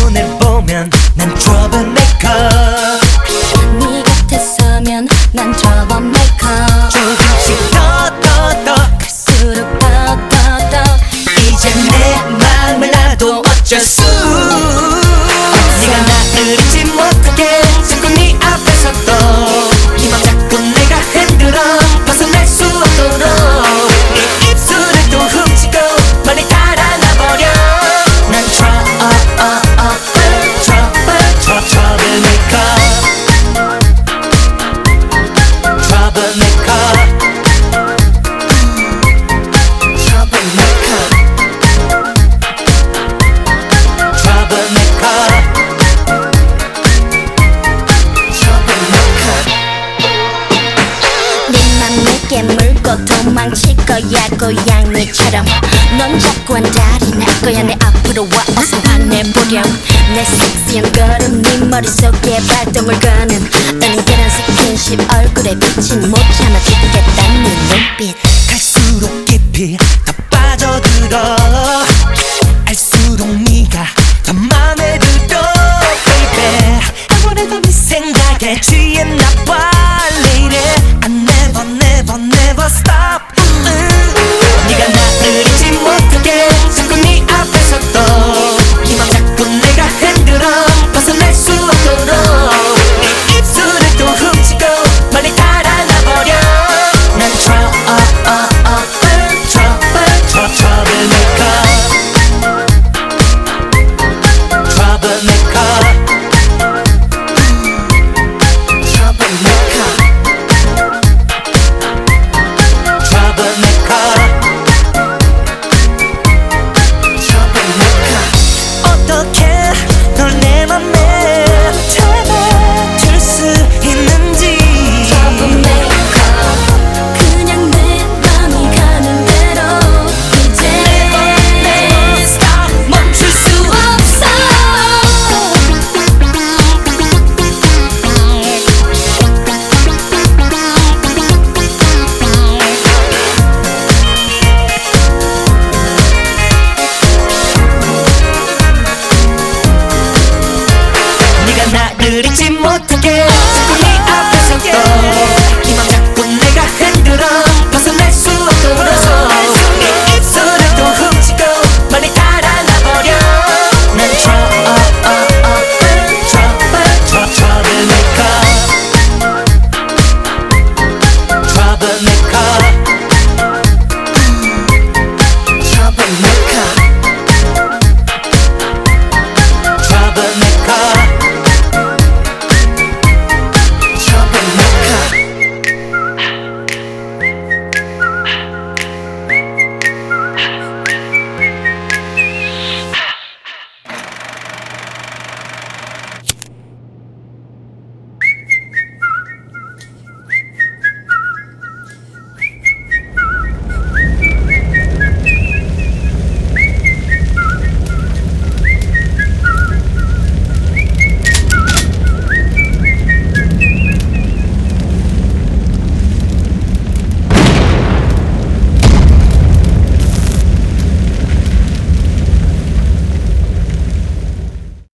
눈을 보면 난 troublemaker. 네 곁에 서면 난 troublemaker. 조금씩 더 갈수록 더 이제 내 맘을 놔도 어쩔 수. 네가 나를 잊지 못하게 자꾸 네 앞에서 또 이 맘 자꾸 내가 흔들어 벗어날 수 없도록 네 입술을 또 훔치고 멀리 달아나버려. 난 내게 물고 도망칠 거야 고양이처럼. 넌 자꾸 안달이 날 거야. 내 앞으로 와 어서 화내보렴. 내 섹시한 걸음 네 머릿속에 발동을 거는 은근한 스킨십 얼굴에 비친 못 참아 죽겠다는 눈빛. 갈수록 깊이 더 빠져들어. 알수록 네가 더 맘에 들어 baby. 아무래도 네 생각에 취했나 봐.